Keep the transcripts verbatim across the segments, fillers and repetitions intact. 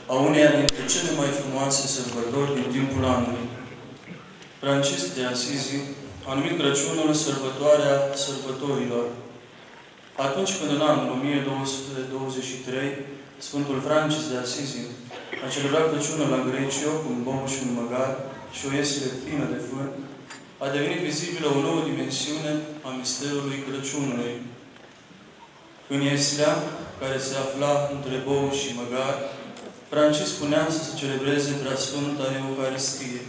a uneia dintre cele mai frumoase sărbători din timpul anului. Francisc de Asizi a numit Crăciunul sărbătoarea sărbătorilor. Atunci când în anul o mie două sute douăzeci și trei, Sfântul Francis de Asizi a celebrat Crăciunul la Grecio cu un bou și un măgar și o iesele plină de fân, a devenit vizibilă o nouă dimensiune a misterului Crăciunului. În ieslea, care se afla între bou și măgar, Francisc spunea să se celebreze Preasfânta Eucaristie.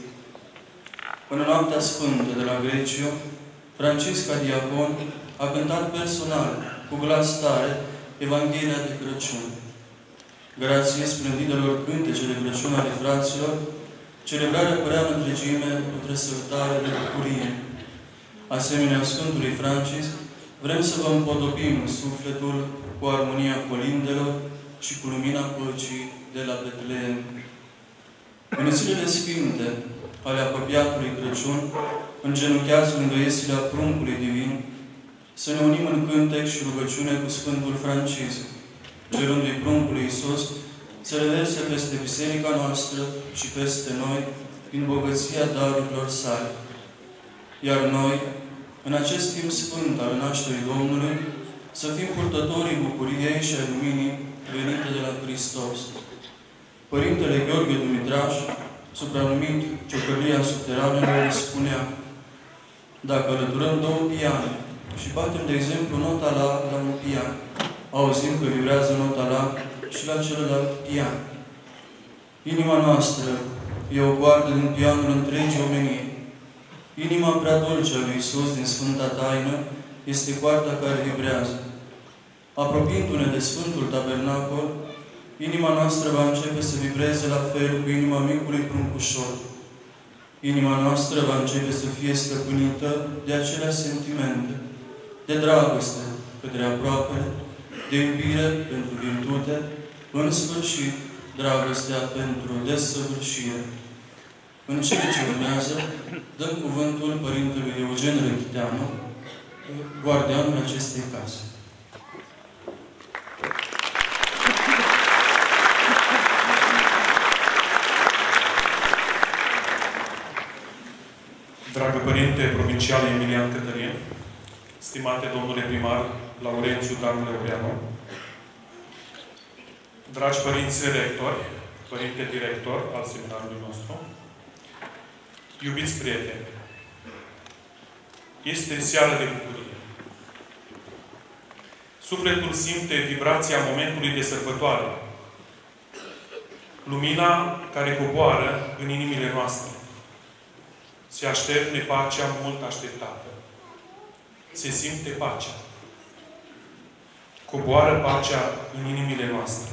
În noaptea sfântă de la Grecio, Francisc, ca diacon, a cântat personal, cu glas tare, Evanghelia de Crăciun. Grație splendidelor cântece de Crăciun ale fraților, celebrarea părea în întregime o tresăltare de bucurie. Asemenea Sfântului Francis, vrem să vă împodobim sufletul cu armonia colindelor și cu lumina păcii de la Betleem. În zilele sfinte ale apropiatului Crăciun, îngenuncheați lângă ieslea pruncului divin, să ne unim în cântec și rugăciune cu Sfântul Francisc, cerându-i pruncului Iisus să reverse peste biserica noastră și peste noi din bogăția darurilor sale. Iar noi, în acest timp sfânt al nașterii Domnului, să fim purtătorii bucuriei și a luminii venite de la Hristos. Părintele Gheorghe Dumitraș, supranumit Ciocărlia Subteranelor, spunea: dacă alăturăm două piane și batem, de exemplu, nota la, la un pian, auzim că vibrează nota la și la celălalt pian. Inima noastră e o coardă din pianul întregii omenii. Inima prea dulce a lui Iisus din Sfânta Taină este coarda care vibrează. Apropiindu-ne de Sfântul Tabernacol, inima noastră va începe să vibreze la fel cu inima micului pruncușor. Inima noastră va începe să fie stăpânită de acelea sentimente, de dragoste către aproapele, de iubire pentru virtute, în sfârșit, dragostea pentru desăvârșire. În cele ce urmează, dăm cuvântul Părintelui Eugen Răchiteanu, guardianul acestei case. Dragă Părinte Provincial Emilian Cătălin, stimate domnule primar Laurențiu Dan Leureanu, dragi părinți rectori, părinte director al seminarului nostru, iubiți prieteni, este seară de bucurie. Sufletul simte vibrația momentului de sărbătoare, lumina care coboară în inimile noastre. Se așterne pacea mult așteptată. Se simte pacea. Coboară pacea în inimile noastre.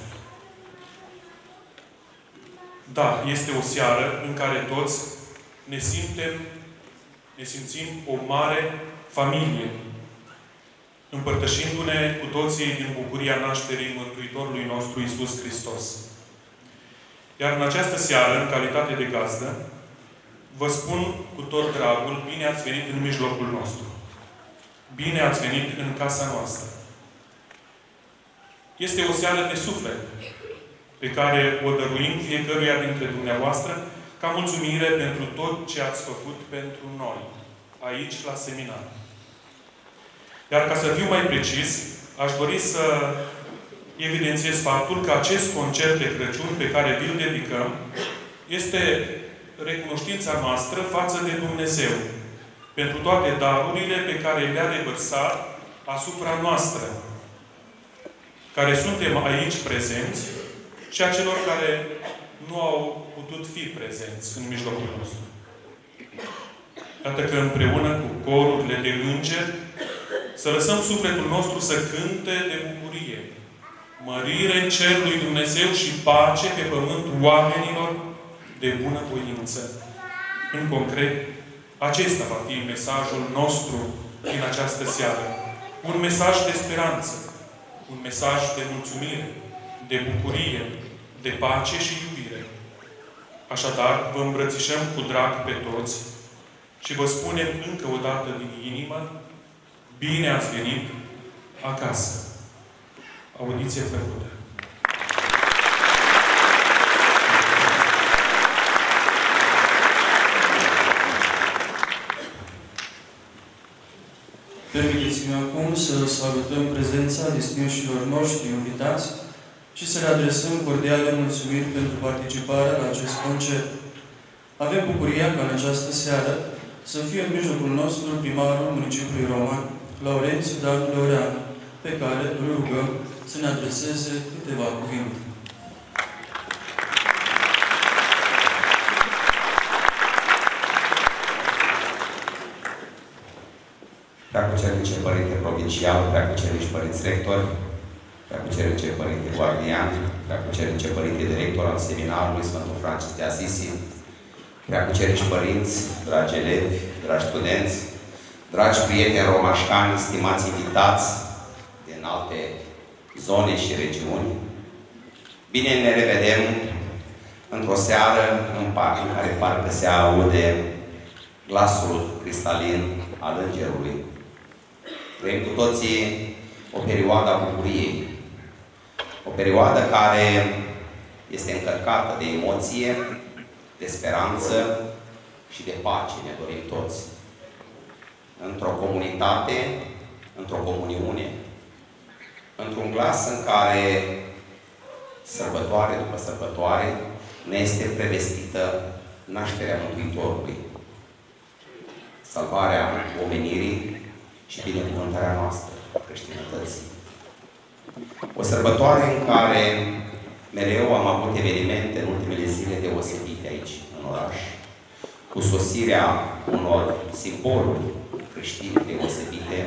Da, este o seară în care toți ne simtem, ne simțim o mare familie, împărtășindu-ne cu toții din bucuria nașterii Mântuitorului nostru Iisus Hristos. Iar în această seară, în calitate de gazdă, vă spun cu tot dragul, bine ați venit în mijlocul nostru. Bine ați venit în casa noastră. Este o seară de suflet pe care o dăruim fiecăruia dintre dumneavoastră ca mulțumire pentru tot ce ați făcut pentru noi, aici la seminar. Iar ca să fiu mai precis, aș dori să evidențiez faptul că acest concert de Crăciun pe care vi-l dedicăm este recunoștința noastră față de Dumnezeu pentru toate darurile pe care le-a revărsat asupra noastră, care suntem aici prezenți și a celor care nu au putut fi prezenți în mijlocul nostru. Iată că împreună cu corurile de îngeri să lăsăm sufletul nostru să cânte de bucurie, mărire în cer lui Dumnezeu și pace pe pământ oamenilor de bună voință. În concret, acesta va fi mesajul nostru din această seară. Un mesaj de speranță, un mesaj de mulțumire, de bucurie, de pace și iubire. Așadar, vă îmbrățișăm cu drag pe toți și vă spunem încă o dată din inimă: bine ați venit acasă. Audiție plăcută. salutăm prezența distinșilor noștri invitați și să le adresăm cordiale mulțumiri pentru participarea la acest concert. Avem bucuria ca în această seară să fie în mijlocul nostru primarul municipiului Roman, Laurențiu Dan Loreanu, pe care îl rugăm să ne adreseze câteva cuvinte. Preacucernice Părinte Provincial, Preacucernici Părinți Rectori, Preacucernice Părinte Guardian, Preacucernice Părinte Director al Seminarului Sfântul Francis de Assisi, Preacucernici Părinți, dragi elevi, dragi studenți, dragi prieteni romașcani, stimați invitați din alte zone și regiuni, bine ne revedem într-o seară în care parcă se aude glasul cristalin al Îngerului. Trăim cu toții o perioadă a bucuriei. O perioadă care este încărcată de emoție, de speranță și de pace, ne dorim toți. Într-o comunitate, într-o comuniune, într-un glas în care sărbătoare după sărbătoare ne este prevestită nașterea Mântuitorului, salvarea omenirii și binecuvântarea noastră, creștinătății. O sărbătoare în care mereu am avut evenimente în ultimele zile deosebite aici, în oraș, cu sosirea unor simboluri creștine deosebite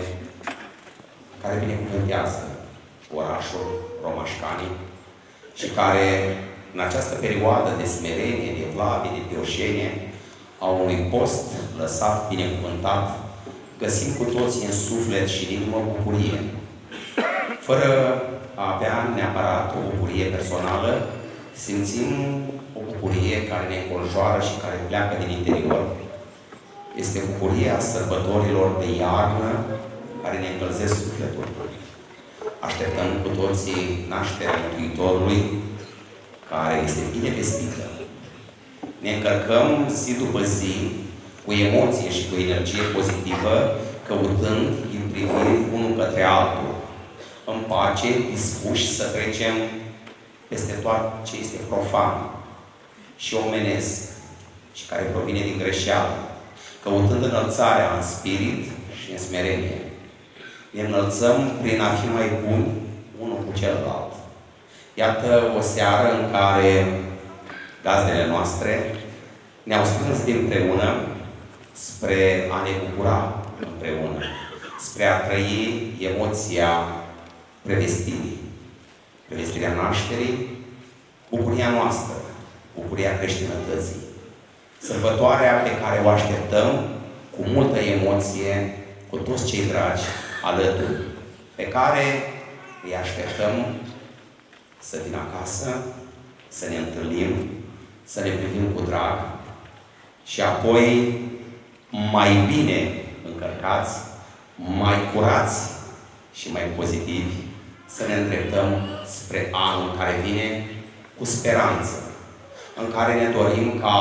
care binecuvântează orașul, romașcanii și care, în această perioadă de smerenie, de evlavie, de teoșenie, a unui post lăsat, binecuvântat, găsim cu toții în suflet și în inimă bucurie. Fără a avea neapărat o bucurie personală, simțim o bucurie care ne înconjoară și care pleacă din interior. Este bucuria sărbătorilor de iarnă care ne încălzesc sufletul. Așteptăm cu toții nașterea Mântuitorului, care este bine vestită. Ne încărcăm zi după zi cu emoție și cu energie pozitivă, căutând din priviri unul către altul, în pace, dispuși să trecem peste tot ce este profan și omenesc și care provine din greșeală, căutând înălțarea în spirit și în smerenie. Ne înălțăm prin a fi mai buni unul cu celălalt. Iată o seară în care gazdele noastre ne-au strâns împreună spre a ne bucura împreună, spre a trăi emoția prevestirii, prevestirea nașterii, bucuria noastră, bucuria creștinătății, sărbătoarea pe care o așteptăm cu multă emoție, cu toți cei dragi alături, pe care îi așteptăm să vină acasă, să ne întâlnim, să ne privim cu drag și apoi mai bine încărcați, mai curați și mai pozitivi să ne îndreptăm spre anul care vine cu speranță, în care ne dorim ca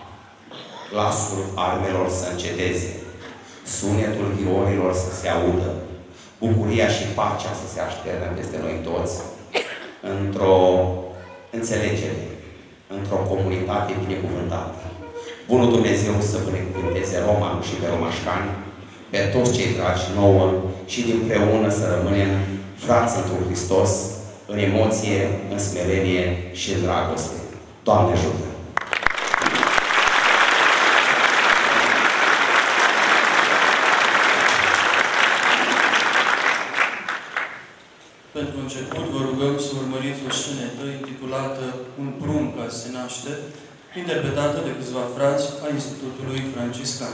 glasul armelor să înceteze, sunetul violilor să se audă, bucuria și pacea să se așternă peste noi toți, într-o înțelegere, într-o comunitate binecuvântată. Bunul Dumnezeu să binecuvânteze Romanul și pe romașcani, pe toți cei dragi nouă și dinpreună să rămânem frați într-un Hristos, în emoție, în smerenie și în dragoste. Doamne ajută! Pentru început, vă rugăm să urmăriți o scenetă intitulată Un prunc care se naște, interpretată de câțiva frați a Institutului Franciscan.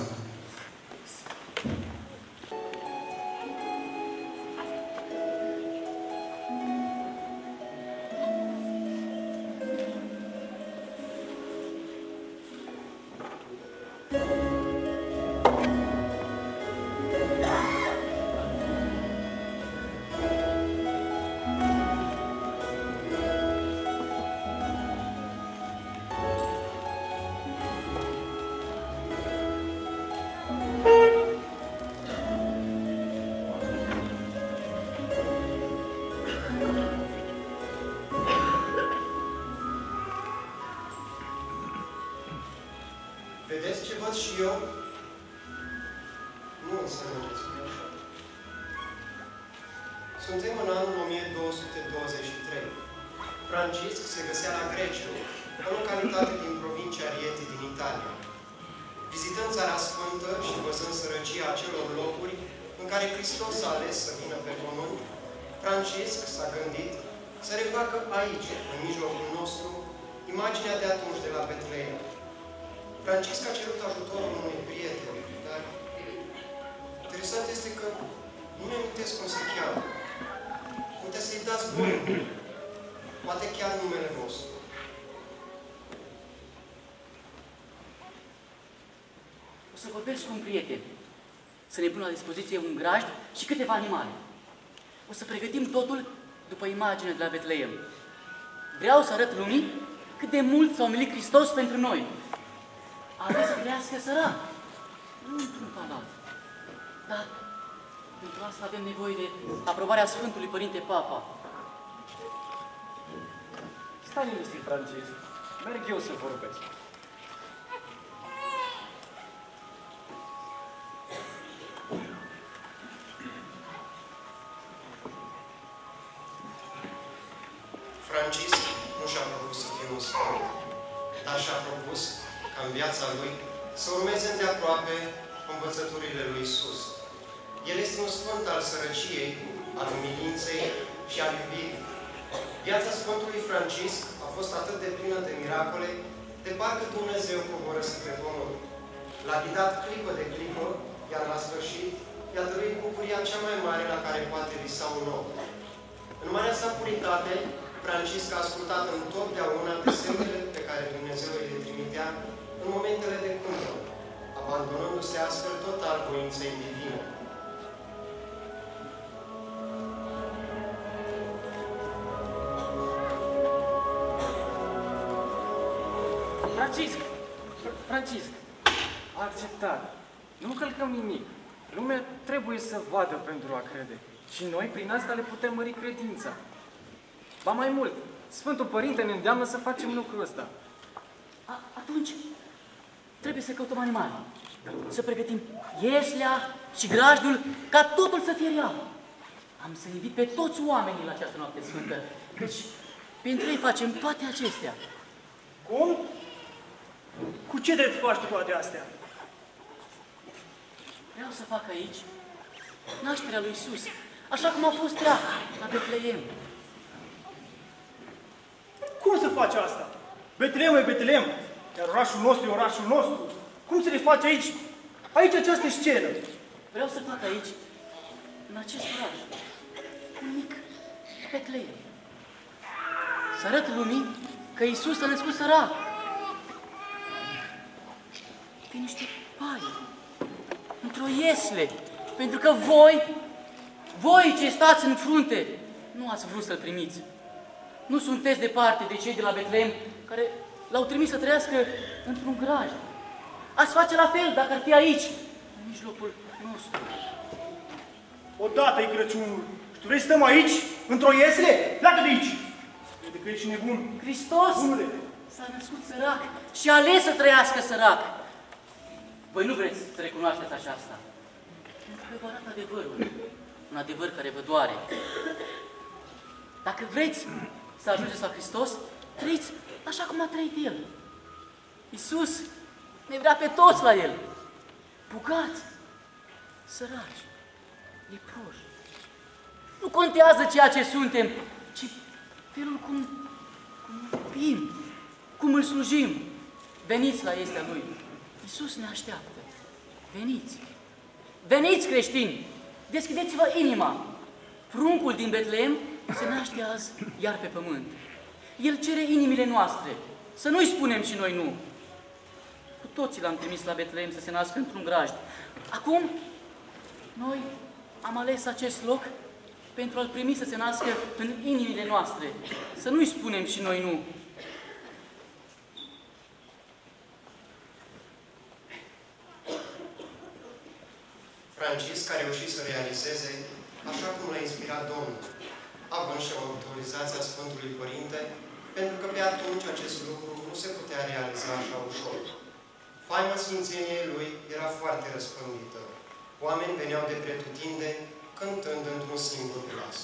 și eu? Nu înțelegeți. Suntem în anul o mie două sute douăzeci și trei. Francisc se găsea la Grecia, o localitate din provincia Rieti din Italia. Vizitând Țara Sfântă și văzând sărăcia acelor locuri în care Hristos a ales să vină pe pământ, Francisc s-a gândit să refacă aici, în mijlocul nostru, imaginea de atunci de la Betleem. Francisc a cerut ajutorul unui prieten, dar interesant este că nu ne amintesc cum se cheamă. Puteți să-i dați voi, poate chiar numele vostru. O să vorbesc cu un prieten, să ne pună la dispoziție un grajd și câteva animale. O să pregătim totul după imaginea de la Betleem. Vreau să arăt lumii cât de mult s-a umilit Hristos pentru noi. A ales să trăiască sărac, nu într-un palat. Dar pentru asta avem nevoie de aprobarea Sfântului Părinte Papa. Stai liniștit, Francisc. Merg eu să vorbesc. Francisc nu și-a propus să fie un sfânt, dar și-a propus ca în viața lui să urmeze îndeaproape învățăturile lui Isus. El este un sfânt al sărăciei, al umilinței și al iubirii. Viața Sfântului Francisc a fost atât de plină de miracole, de parcă Dumnezeu coboră spre pământ. L-a ghidat clipă de clipă, iar la sfârșit i-a dăruit bucuria cea mai mare la care poate visa un om. În marea sa puritate, Francisc a ascultat întotdeauna de semnele pe care Dumnezeu îi le trimitea în momentele de cumpăr, abandonându-se astfel total voinței divine. Francisc! Francisc! A acceptat. Nu călcăm nimic. Lumea trebuie să vadă pentru a crede. Și noi, prin asta, le putem mări credința. Ba mai mult, Sfântul Părinte ne îndeamnă să facem lucrul ăsta. A, atunci, trebuie să căutăm animale. Să pregătim ieslea și grajdul ca totul să fie real. Am să invit pe toți oamenii la această noapte sfântă, căci pentru ei facem toate acestea. Cum? Cu ce drept faci tu toate astea? Vreau să fac aici nașterea lui Isus, așa cum a fost ea la Betleem. Cum să faci asta? Betleem e Betleem, iar orașul nostru e orașul nostru. Cum să le faci aici? Aici această scenă. Vreau să fac aici, în acest oraș, un mic Betleem. Să arăt lumii că Isus s-a născut sărac. Pe niște paie, într-o iesle, pentru că voi, voi ce stați în frunte, nu ați vrut să-L primiți. Nu sunteți departe de cei de la Betleem care L-au trimis să trăiască într-un graj. Ați face la fel dacă ar fi aici, în mijlocul nostru. Odată e Crăciunul și tu vrei să stăm aici, într-o iesle? Pleacă de aici! Crede că ești nebun. Hristos Bunule. s-a născut sărac și a ales să trăiască sărac. Voi nu vreți să recunoașteți aceasta. Pentru că vă arată adevărul. Un adevăr care vă doare. Dacă vreți să ajungeți la Hristos, trăiți așa cum a trăit El. Iisus ne vrea pe toți la El. Bogați, săraci, leproși. Nu contează ceea ce suntem, ci felul cum, cum iubim, cum îl slujim. Veniți la iestea Lui. Iisus ne așteaptă. Veniți. Veniți, creștini! Deschideți-vă inima. Pruncul din Betleem se naște azi iar pe pământ. El cere inimile noastre. Să nu-i spunem și noi nu. Cu toții L-am trimis la Betleem să se nască într-un grajd. Acum, noi am ales acest loc pentru a-L primi să se nască în inimile noastre. Să nu-i spunem și noi nu. Francisc a reușit să realizeze așa cum l-a inspirat Domnul, având și autorizația Sfântului Părinte, pentru că pe atunci acest lucru nu se putea realiza așa ușor. Faima sfințeniei lui era foarte răspândită. Oameni veneau de pretutindeni, cântând într-un singur glas.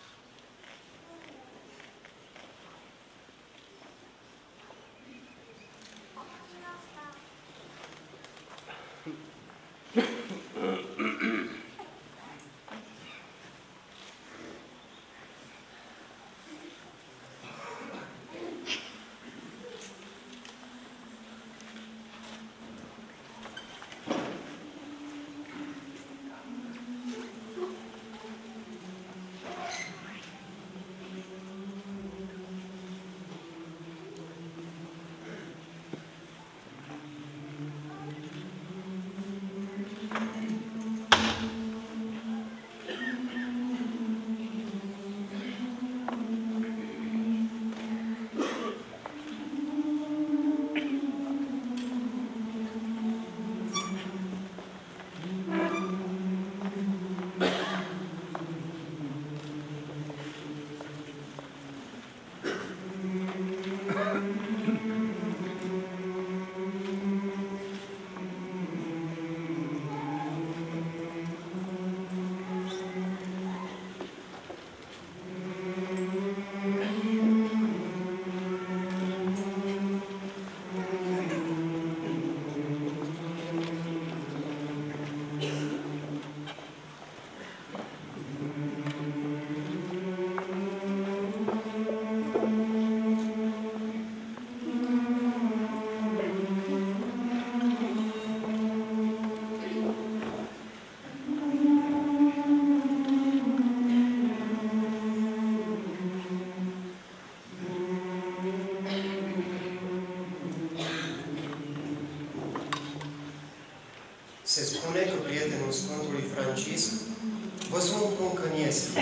Se spune că prietenul Sfântului Francisc văzu un prunc în iesle.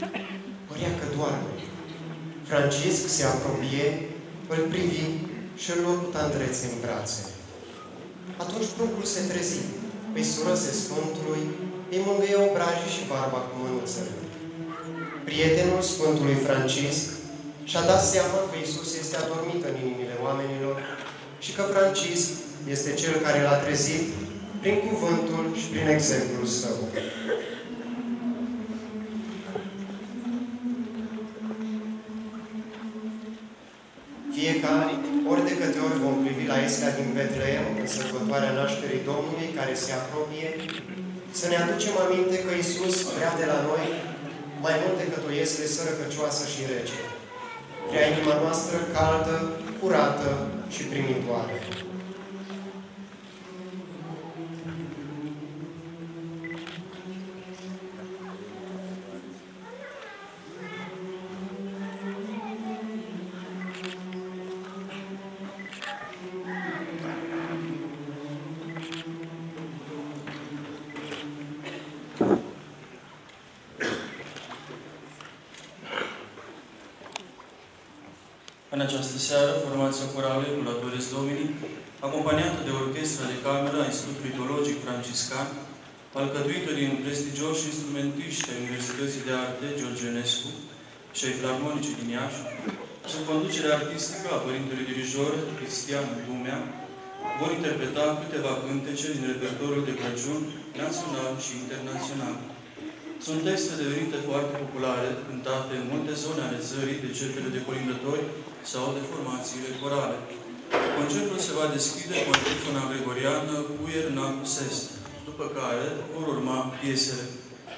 Părea că doarme. Francisc se apropie, îl privi și îl luă cu tandrețe în brațe. Atunci pruncul se trezi, îi surăse Sfântului, îi mângâie obrajii și barba cu mânuțele. Prietenul Sfântului Francisc și-a dat seama că Iisus este adormit în inimile oamenilor și că Francisc este cel care l-a trezit prin cuvântul și prin exemplul său. Fiecare, ori de câte ori vom privi la Esca din Betleem, în sărbătoarea nașterii Domnului care se apropie, să ne aducem aminte că Iisus vrea de la noi mai mult decât o iesle sărăcăcioasă și rece. Vrea inima noastră caldă, curată și primitoare. În această seară, formația corală Culatorez Domini, acompaniată de orchestra de cameră a Institutului Teologic Franciscan, alcătuită din prestigioși instrumentiști ai Universității de Arte Georgenescu și ai Filarmonicii din Iași, sub conducerea artistică a părintelui dirijor Cristian Dumea, vor interpreta câteva cântece din repertoriul de Crăciun național și internațional. Sunt texte devenite foarte populare, cântate în multe zone ale țării de cercele de colindători sau de formațiile corale. Concertul se va deschide cu antifona gregoriană Puer Nacus Est, după care vor urma piesele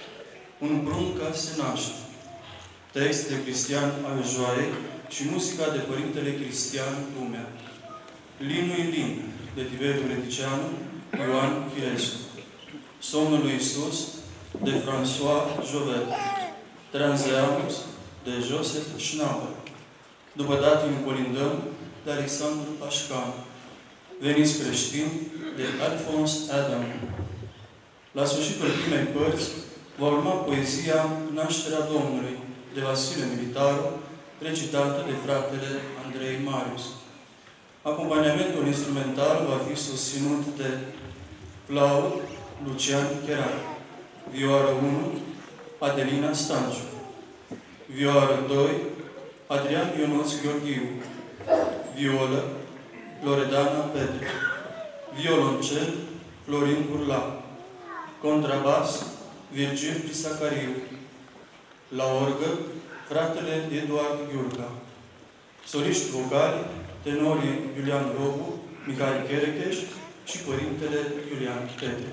Un prunc ca se naște, text de Cristian Aljoaie și muzica de părintele Cristian Dumea. Linul Lin, de Tiberiu Leticianu, Ioan Chirescu. Somnul lui Iisus, de François Jovet. Transeamus, de Joseph Schnauer. După datii colindăm, de Alexandru Pașcan. Veniți creștini, de Alphonse Adam. La sfârșitul primei părți va urma poezia Nașterea Domnului, de Vasile Militaru, recitată de fratele Andrei Marius. Acompaniamentul instrumental va fi susținut de flaut Lucian Cherar, vioară unu Adelina Stanciu, vioară doi Adrian Ionuț Gheorghiu, violă Loredana Petru, violoncel, Florin Burla, contrabas, Virgil Pisacariu, la orgă, fratele Eduard Ghiurca, soliști vocali, tenorii Iulian Robu, Mihai Cherecheș și părintele Iulian Petre.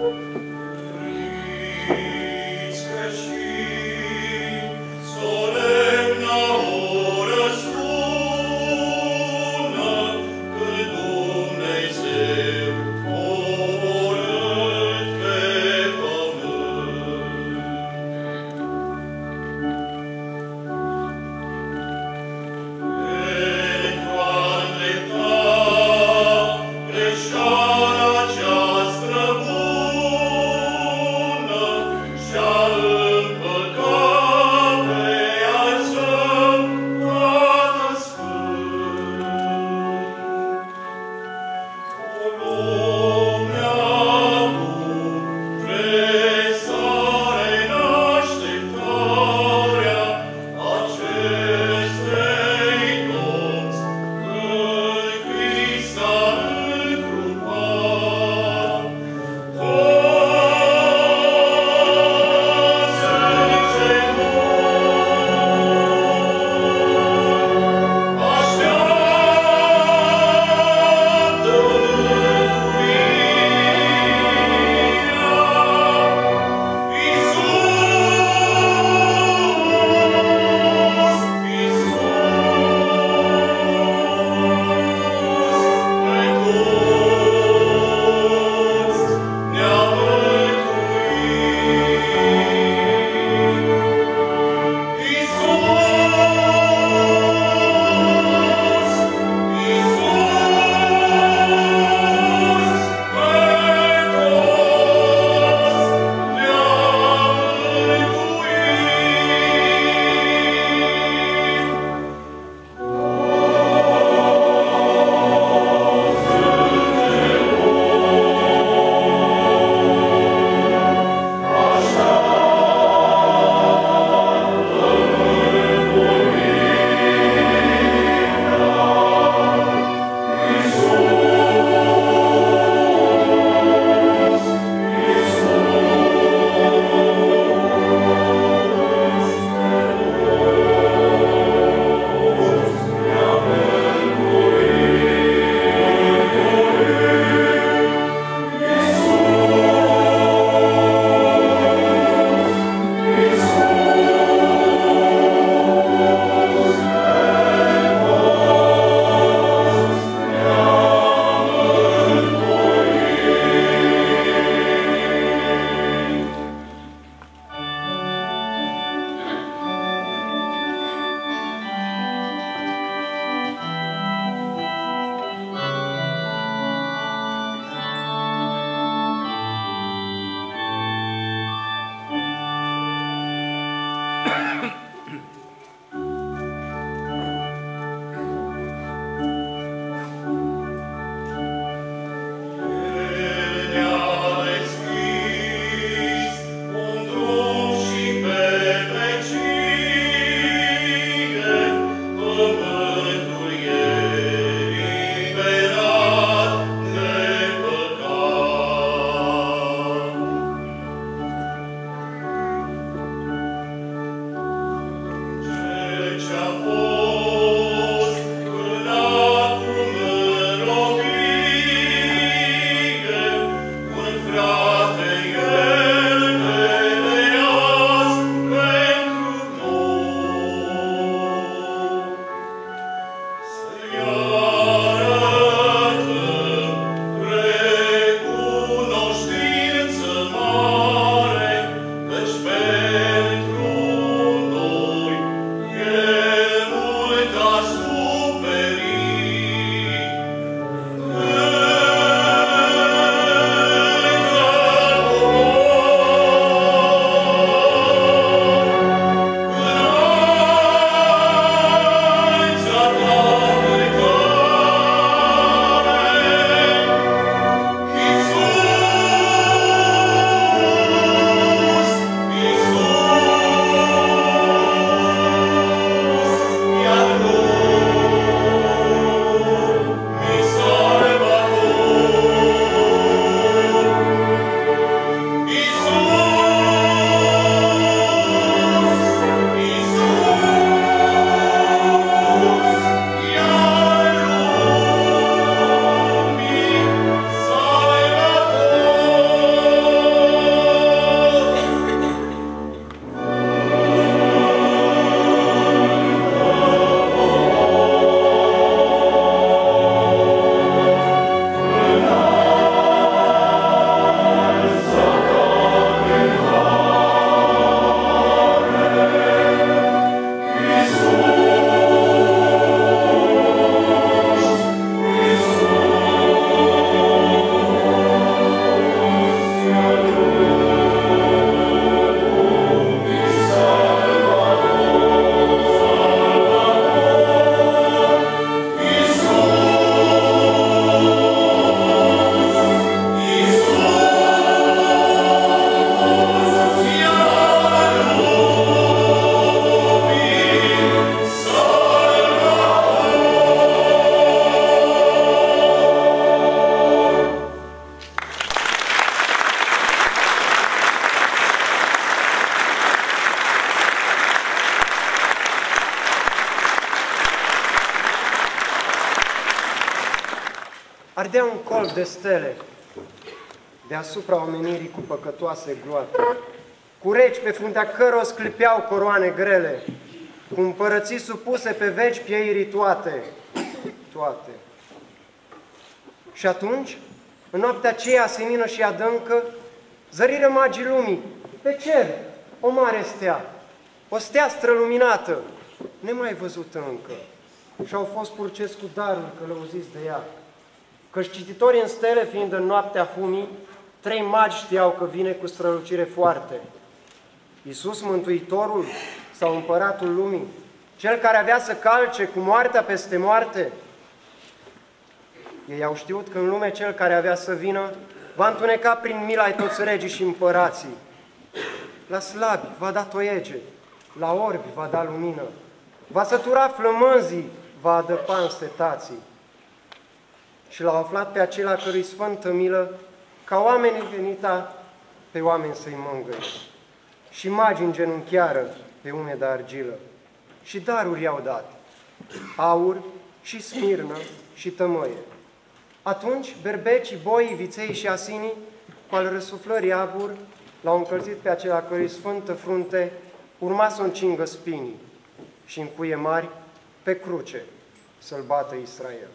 Creșterea cea străbună, ardea un colț de stele deasupra omenirii cu păcătoase gloate, cu regi pe fruntea cărora sclipeau coroane grele, cu împărății supuse pe veci pieirii toate, toate. Și atunci, în noaptea aceea senină și adâncă, zăriră magii lumii, pe cer, o mare stea, o stea străluminată, nemai văzută încă. Și au fost purceți cu daruri călăuziți de ea. Căci cititorii în stele, fiind în noaptea humii, trei magi știau că vine cu strălucire foarte. Iisus Mântuitorul sau Împăratul Lumii, Cel care avea să calce cu moartea peste moarte? Ei au știut că în lume Cel care avea să vină va întuneca prin mila ai toți regii și împărații. La slabi va da toiege, la orbi va da lumină, va sătura flămânzii, va adăpa înstetații. Și l-au aflat pe acela cărui sfântă milă, ca oamenii venita pe oameni să-i mângâie. Și magi îngenunchiară pe umedă argilă. Și daruri i-au dat, aur și smirnă și tămâie. Atunci berbecii, boii, viței și asinii, cu al răsuflării abur, l-au încălzit pe acela cărui sfântă frunte urma să o încingă spinii și în cuie mari pe cruce să-l bată Israel.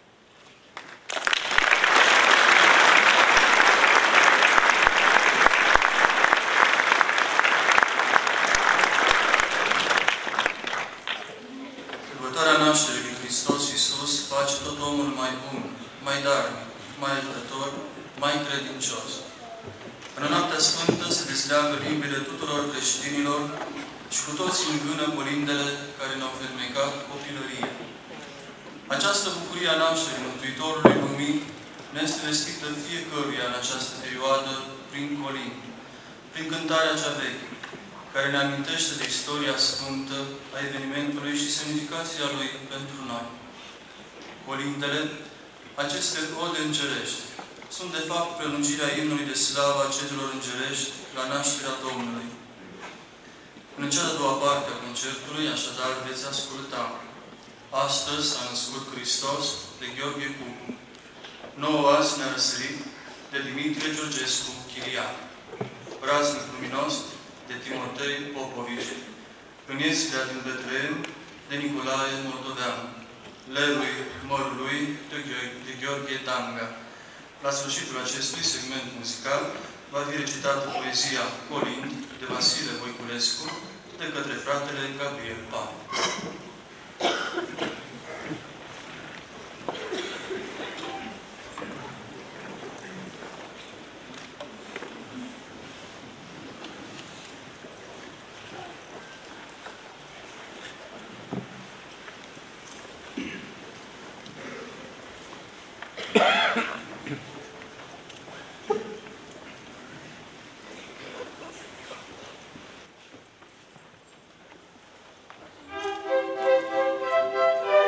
Sărbătoarea nașterii lui Hristos Iisus face tot omul mai bun, mai darnic, mai iertător, mai credincios. În noaptea sfântă se dezleagă limbile tuturor creștinilor și cu toți îngână colindele care ne-au fermecat copilăria. Această bucurie a nașterii Mântuitorului Lumii ne este vestită fiecăruia în această perioadă prin colindi, prin cântarea cea veche, care ne amintește de istoria sfântă a evenimentului și semnificația lui pentru noi. Colindele, aceste ode îngerești, sunt de fapt prelungirea imnului de slavă a cetelor îngerești la nașterea Domnului. În cea de-a doua parte a concertului, așadar, veți asculta Astăzi s-a născut Hristos de Gheorghe Cucu. Nouă azi ne-a răsărit de Dimitrie Georgescu Chiriac. Praznic luminos de Timotei Popovici. În Ieslea din Betleem de Nicolae Moldoveanu. Lerui mărului de Gheorghe Danga. La sfârșitul acestui segment muzical va fi recitată poezia Colind de Vasile Voiculescu de către fratele Gabriel Pan. Thank you.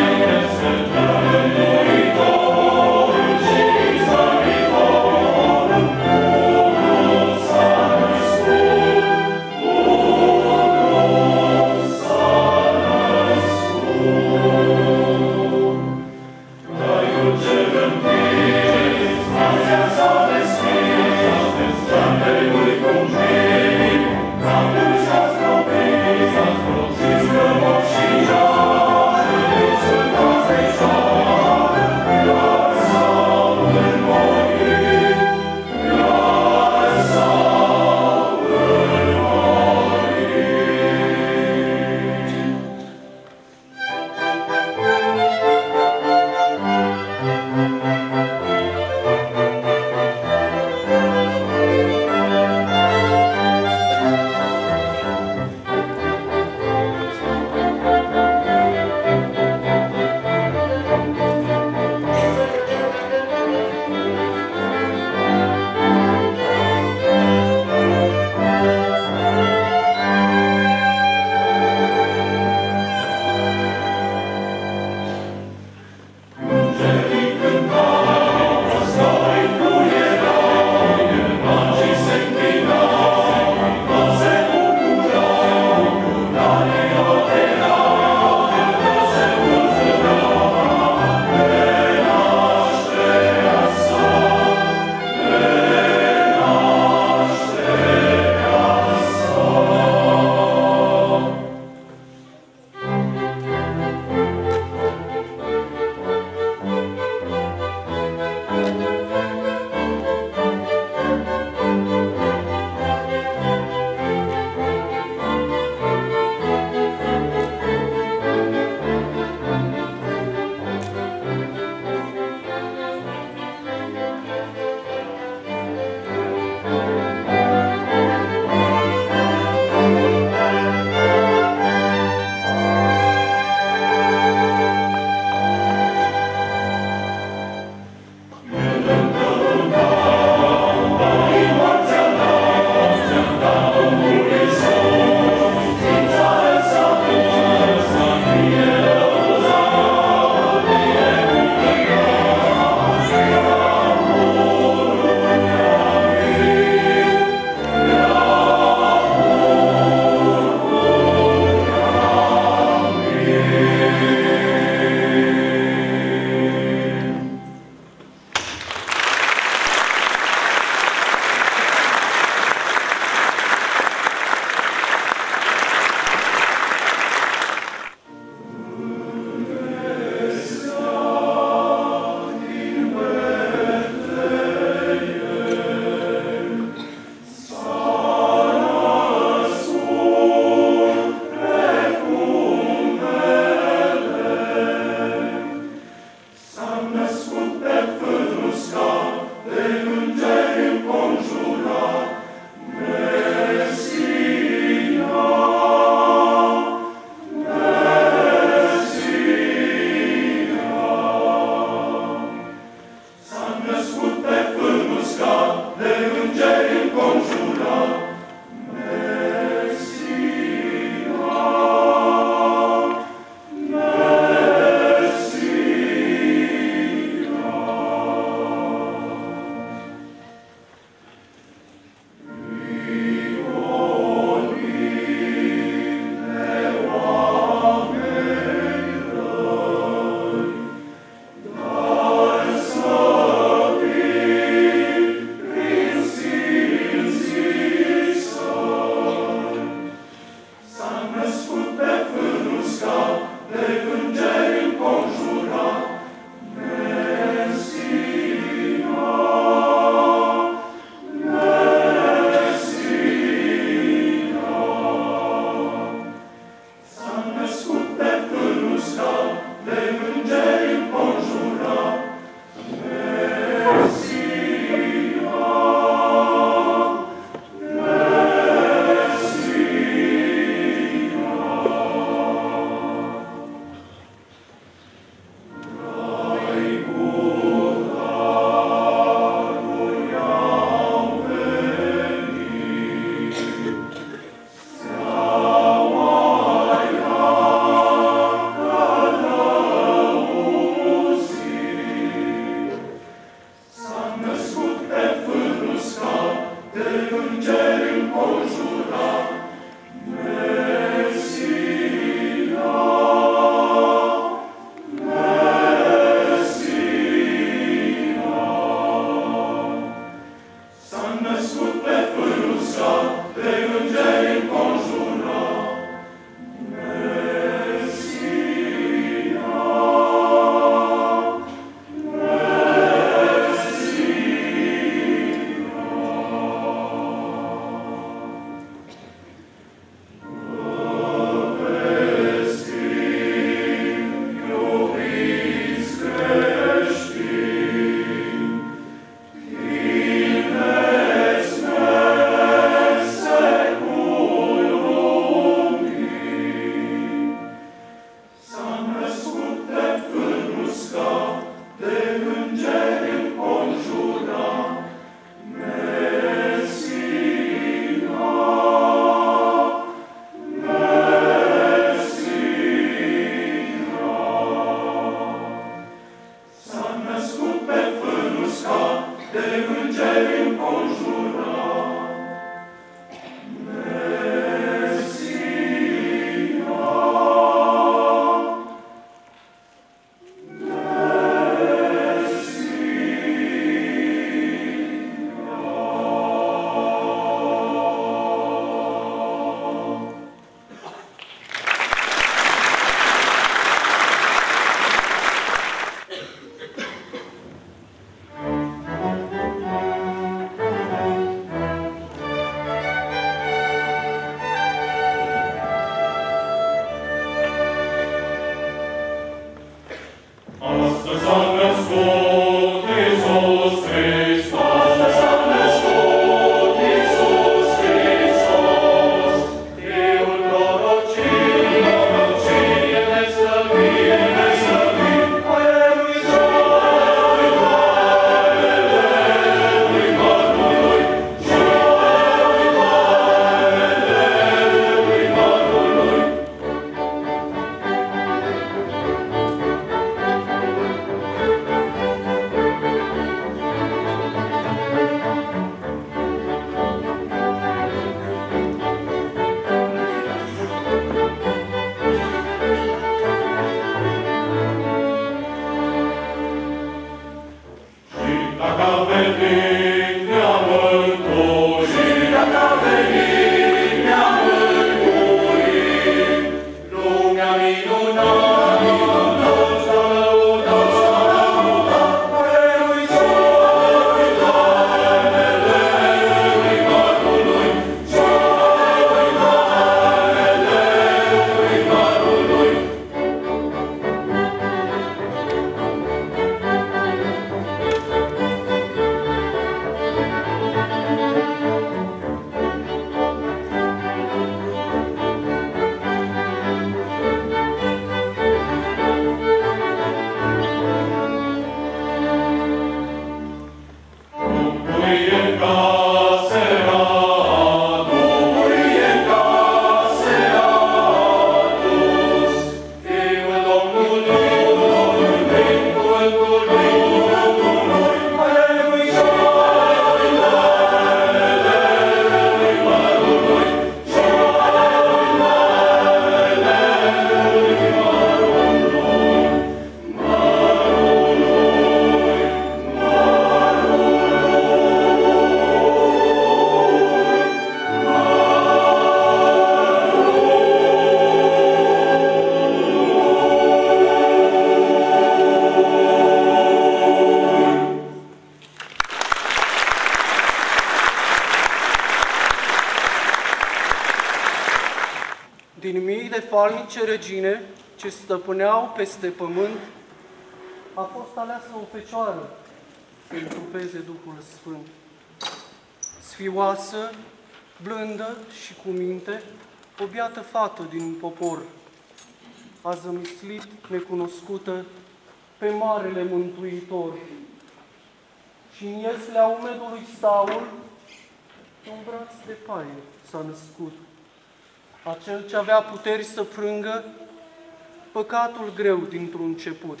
falnice regine ce stăpâneau peste pământ, a fost aleasă o fecioară pentru peze Duhul Sfânt. Sfioasă, blândă și cu minte, o biată fată din popor, a zămislit necunoscută pe Marele Mântuitor. Și în ieslea umedului staul, un braț de paie s-a născut. Acel ce avea puteri să frângă păcatul greu dintr-un început.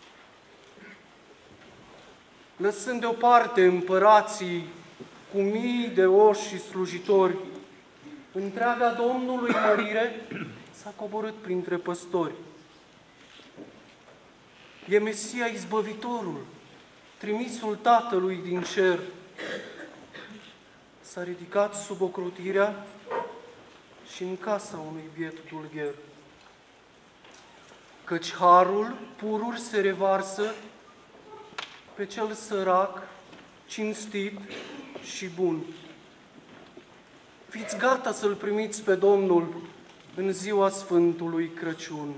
Lăsând deoparte împărații cu mii de oși și slujitori, întreaga Domnului mărire s-a coborât printre păstori. E Mesia izbăvitorul, trimisul Tatălui din cer. S-a ridicat sub ocrotirea și în casa unui biet dulgher. Căci harul pururi se revarsă pe cel sărac, cinstit și bun. Fiți gata să-L primiți pe Domnul în ziua Sfântului Crăciun.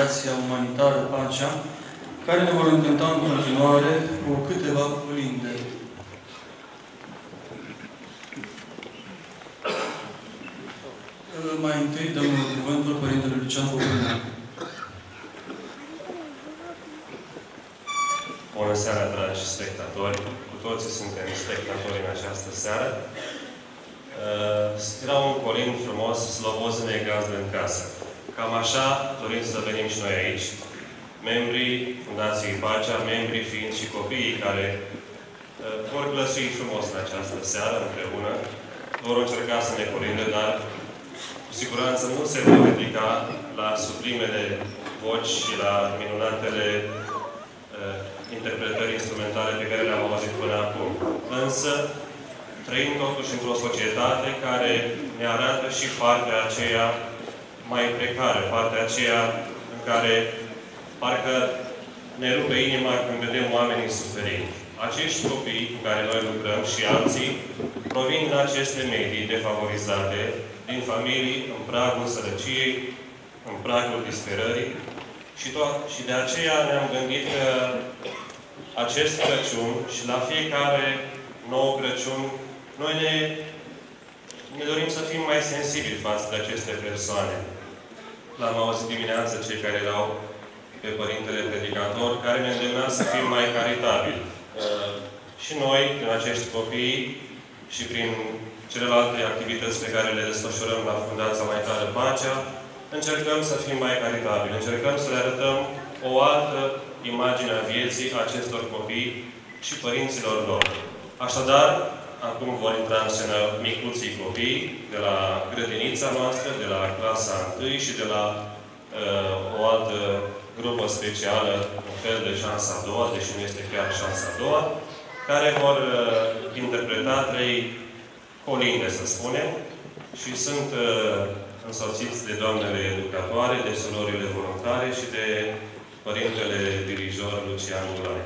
Asociația Umanitară Pacea, care ne vor încânta în continuare cu câteva colinde. Mai întâi dăm cuvântul Părintele Lucian Bogdan. Bună seara, dragi spectatori! Cu toții suntem spectatori în această seară. Era un colind frumos, Slobozene gazdă în casă. Cam așa dorim să venim și noi aici, membrii Fundației Pacea, membrii fiind și copiii care vor glăsui frumos în această seară împreună. Vor încerca să ne colinde, dar cu siguranță nu se vor ridica la sublimele voci și la minunatele uh, interpretări instrumentale pe care le-am auzit până acum. Însă, trăim totuși într-o societate care ne arată și partea aceea mai precară, partea aceea în care parcă ne rupe inima când vedem oamenii suferind. Acești copii cu care noi lucrăm și alții provin din aceste medii defavorizate, din familii în pragul sărăciei, în pragul disperării și, tot, și de aceea ne-am gândit că acest Crăciun și la fiecare nou Crăciun noi ne, ne dorim să fim mai sensibili față de aceste persoane. L-am auzit dimineață cei care erau pe Părintele Predicator, care ne îndemna să fim mai caritabili. Uh, și noi, prin acești copii și prin celelalte activități pe care le desfășurăm la Fundația Umanitară Pacea, încercăm să fim mai caritabili, încercăm să le arătăm o altă imagine a vieții acestor copii și părinților lor. Așadar, acum vor intra în scenă micuții copii de la grădinița noastră, de la clasa întâi și de la uh, o altă grupă specială, un fel de șansa a doua, deși nu este chiar șansa a doua, care vor uh, interpreta trei colinde, să spunem, și sunt uh, însoțiți de doamnele educatoare, de surorile voluntare și de Părintele dirijor Lucian Gulai.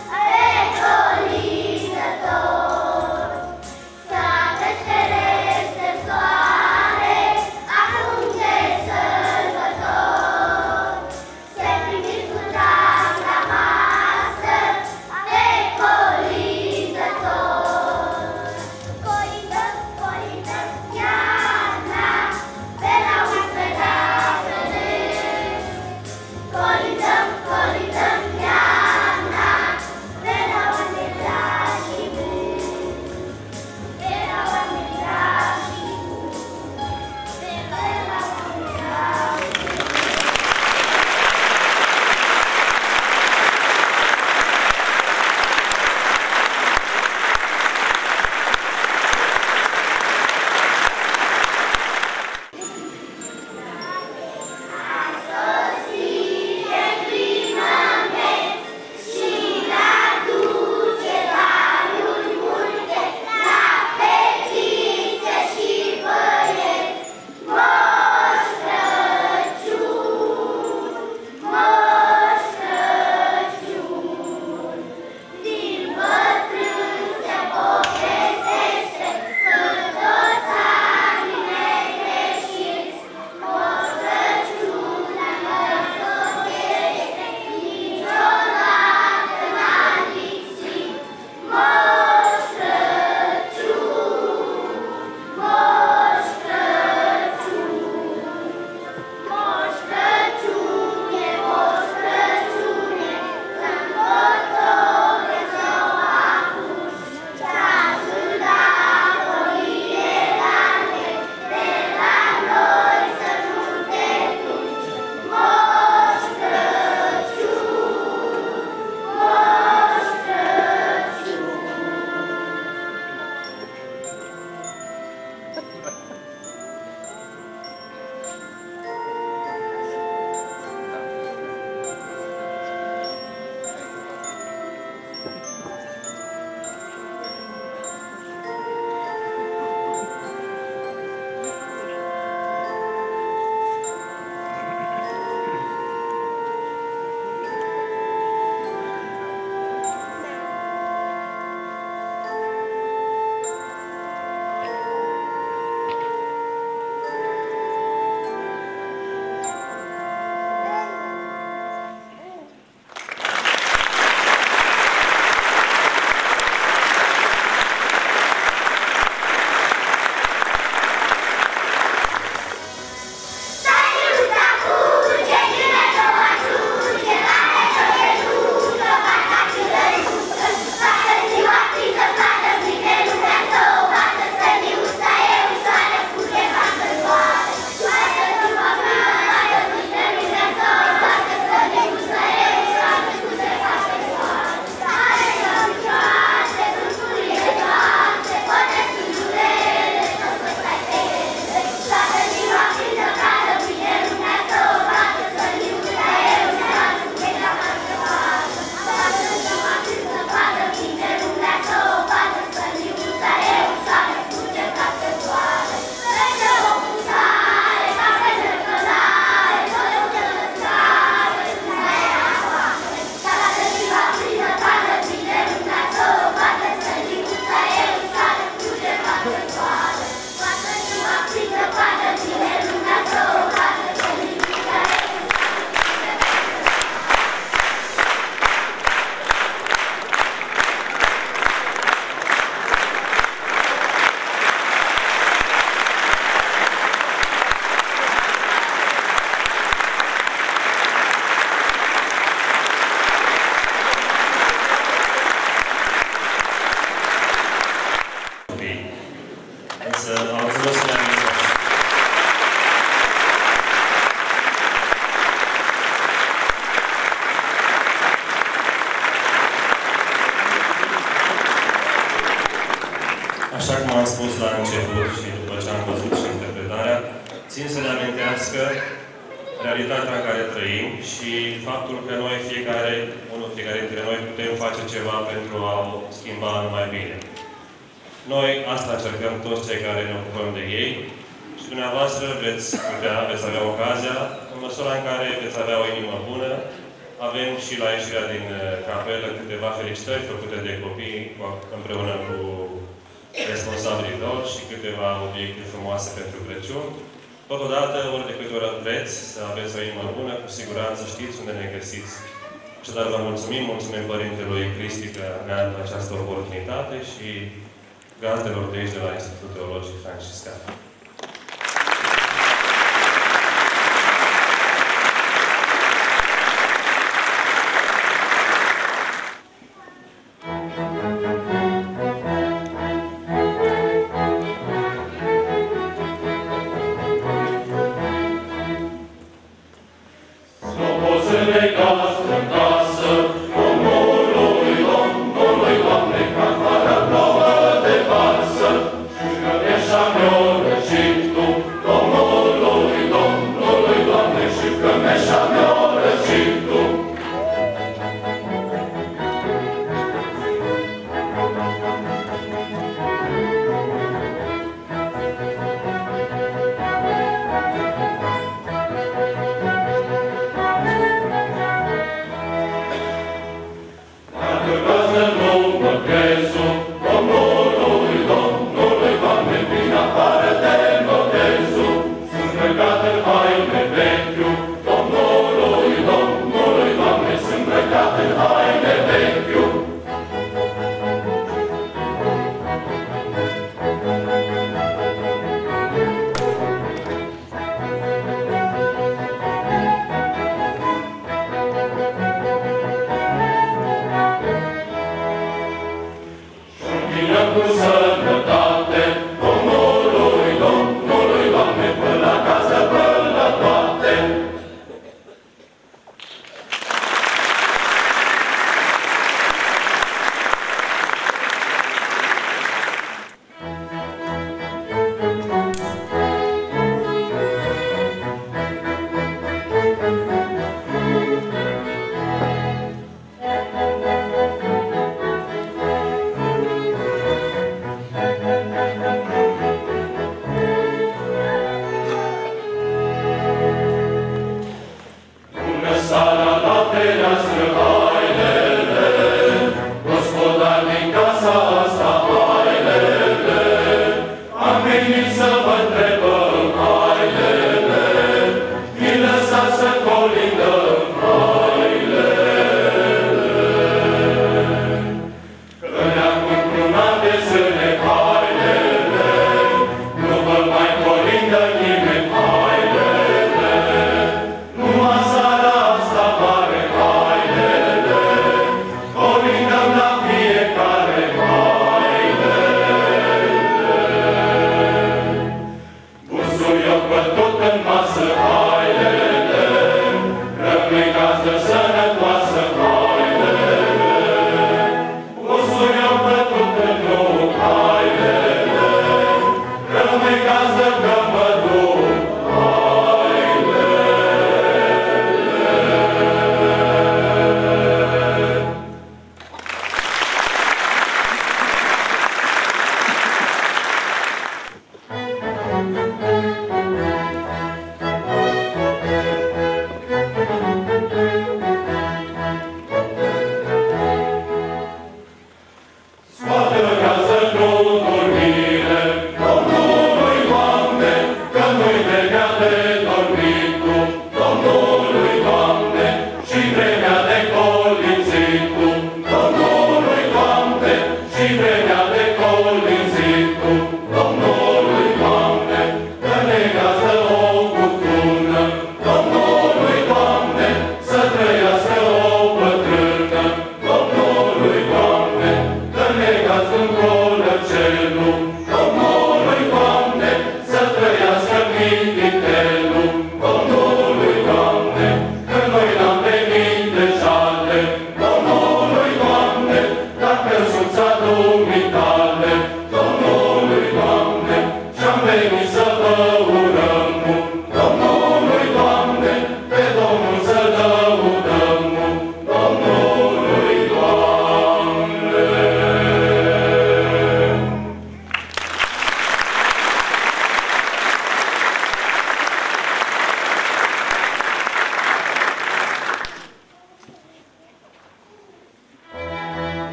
Să aveți ferece să am frumos să ne amintim. Așa cum am spus la început și după ce am văzut și interpretarea, țin să ne amintească realitatea în care trăim și faptul că noi, fiecare, unul, fiecare dintre noi, putem face ceva pentru a o schimba în mai bine. Noi asta încercăm toți cei care ne ocupăm de ei și dumneavoastră veți putea, veți avea ocazia, în măsura în care veți avea o inimă bună. Avem și la ieșirea din capelă câteva felicitări făcute de copii împreună cu responsabilii lor și câteva obiecte frumoase pentru Crăciun. Totodată, ori de câte ori vreți să aveți o inimă bună, cu siguranță știți unde ne găsiți. Așadar, vă mulțumim, mulțumim Părintelui Cristi că ne-a dat această oportunitate și gazdelor de aici de la Institutul Teologic Franciscan. Omului, Doamne, ca fără plouă de varsă, și că așa mi-o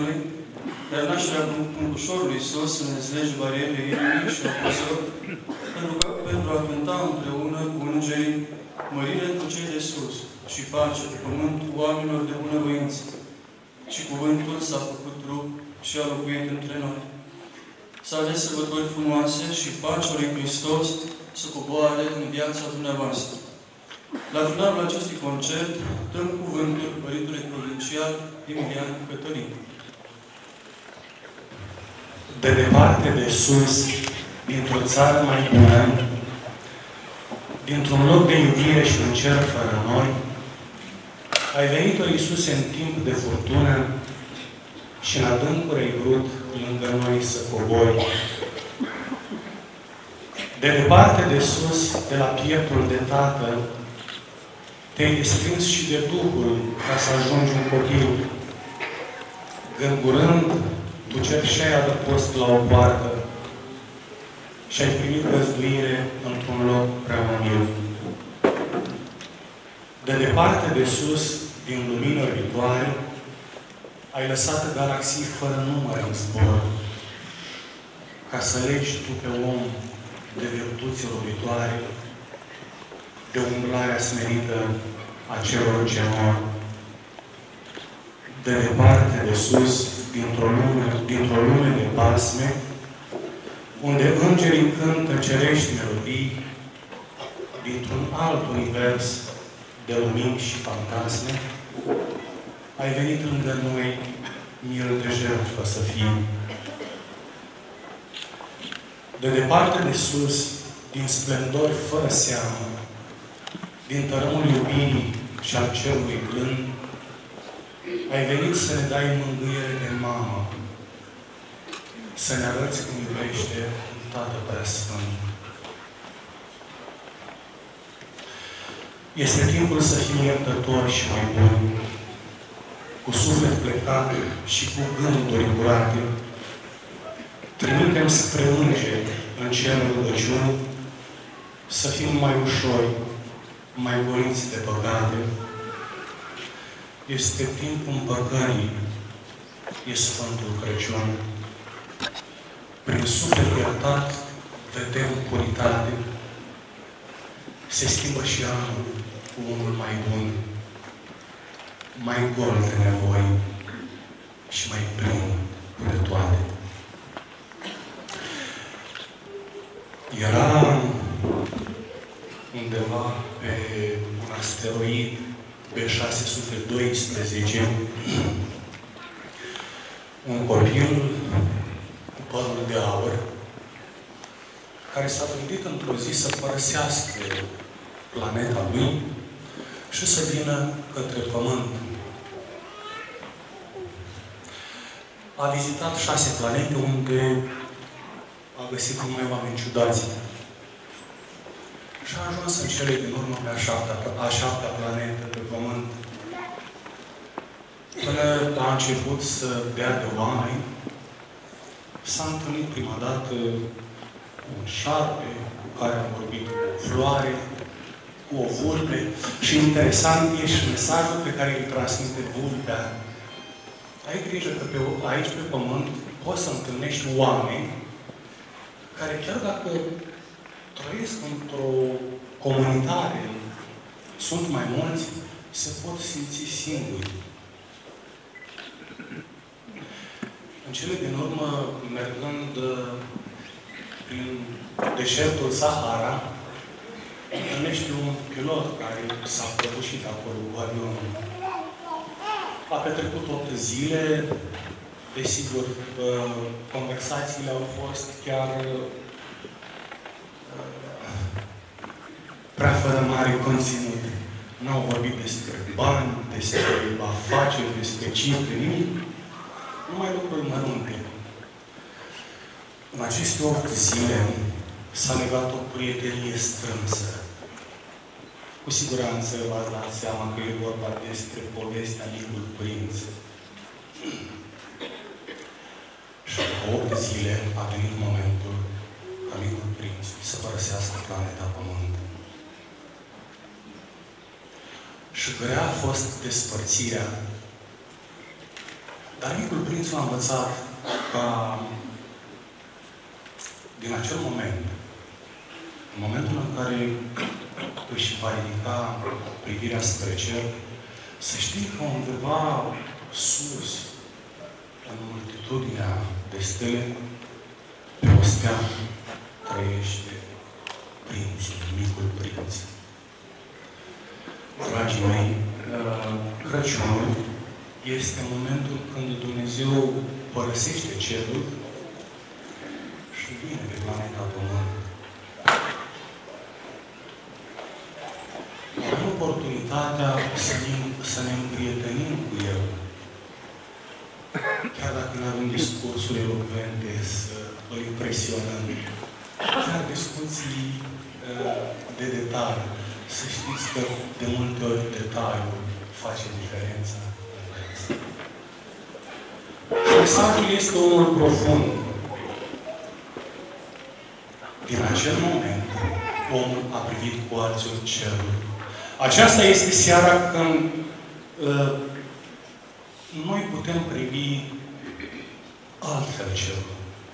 noi, iar nașterea Pungușorului Iisus să ne dezlege barierele inimii și apăsări, pentru, că, pentru a cânta împreună cu îngerii mărire cu cei de sus și pace pe pământ oamenilor de bunăvoință. Și cuvântul s-a făcut trup și a locuit între noi. Să aveți sărbători frumoase și pacea lui Hristos să coboare în viața dumneavoastră. La finalul acestui concert, dăm cuvântul Părintele Provincial Emilian Cătălin. De departe de sus, dintr-o țară mai bună, dintr-un loc de iubire și un cer fără noi, ai venit, o Iisuse, în timp de furtună și în adâncuri ai vrut lângă noi să cobori. De departe de sus, de la pieptul de tată, te-ai desprins și de Duhul ca să ajungi un copil. Gângurând, tu cerșeai adăpost la o poartă și ai primit găzduire într-un loc prea umil. De departe de sus, din lumină viitoare, ai lăsat galaxii fără număr în zbor, ca să legi tu pe om de virtuți robitoare, de umblarea smerită a celor ce mor. De departe de sus, dintr-o lume, dintr-o lume de basme, unde îngerii cântă cerești melodii, dintr-un alt univers de lumini și fantasme, ai venit lângă noi, miel de jertfă să fii. De departe de sus, din splendori fără seamă, din tărâmul iubirii și al cerului blând, ai venit să ne dai mângâiere de mamă, să ne arăți cum iubește un Tată Preasfânt. Este timpul să fim iertători și mai buni, cu suflet plecat și cu gânduri curate. Trimitem spre îngeri în cerul rugăciuni, să fim mai ușori, mai goliți de păcate. Este timpul împăcării, e Sfântul Crăciun. Prin suflet iertat vedem puritate. Se schimbă și anul cu unul mai bun, mai gol de nevoi și mai plin de toate. Era undeva pe un asteroid B șase sute doisprezece un copil cu părul de aur care s-a gândit într-o zi să părăsească planeta lui și să vină către Pământ. A vizitat șase planete unde a găsit numai oameni ciudați. Și a ajuns în cele din urmă pe a șaptea, a șaptea planetă pe Pământ. Până a început să dea de oameni, s-a întâlnit prima dată cu un șarpe, cu care a vorbit cu o floare, cu o vulpe. Și interesant e și mesajul pe care îl transmite vulpea. Ai grijă că pe, aici pe Pământ poți să întâlnești oameni care chiar dacă trăiesc într-o comunitate, sunt mai mulți, se pot simți singuri. În cele din urmă, mergând prin deșertul Sahara, întâlnește un pilot care s-a prăbușit acolo cu avionul. A petrecut opt zile, desigur, conversațiile au fost chiar prea fără mare conținut. N-au vorbit despre bani, despre afaceri, despre cifre, nimic. Numai lucruri mărunte. În aceste opt zile s-a legat o prietenie strânsă. Cu siguranță v-ați dat seama că e vorba despre povestea Micul Prinț. Și după opt zile a venit momentul ca Micul Prinț să părăsească planeta Pământ. Și grea a fost despărțirea. Dar micul prinț a învățat ca din acel moment, în momentul în care își va ridica privirea spre cer, să știi că undeva sus, în multitudinea de stele, pe o stea trăiește prințul, micul prinț. Dragii mei, Crăciunul este momentul când Dumnezeu părăsește cerul și vine pe planeta Pământ. Avem oportunitatea să ne, să ne împrietenim cu El. Chiar dacă nu avem discursuri elocvente, să îl impresionăm. Chiar discuții uh, de detaliu. Să știți că de multe ori detaliul face diferența. Mesajul este unul profund. Din acel moment, omul a privit cu alții cerul. Aceasta este seara când uh, noi putem privi altfel cerul.